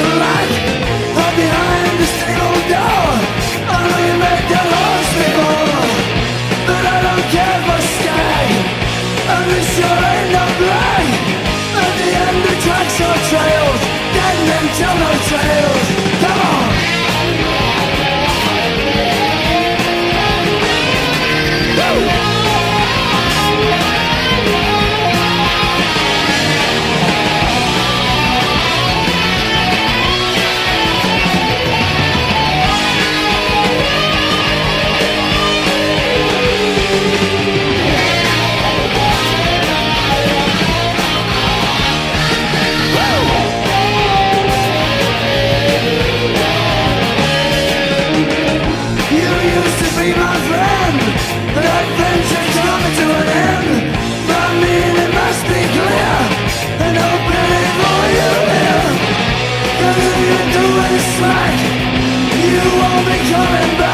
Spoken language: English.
like are behind the single door. I know you made the laws before, but I don't care for sky. And this sure ain't no blood. At the end the tracks are trails, dead men tell no trails. Come on. Slack, you won't be coming back.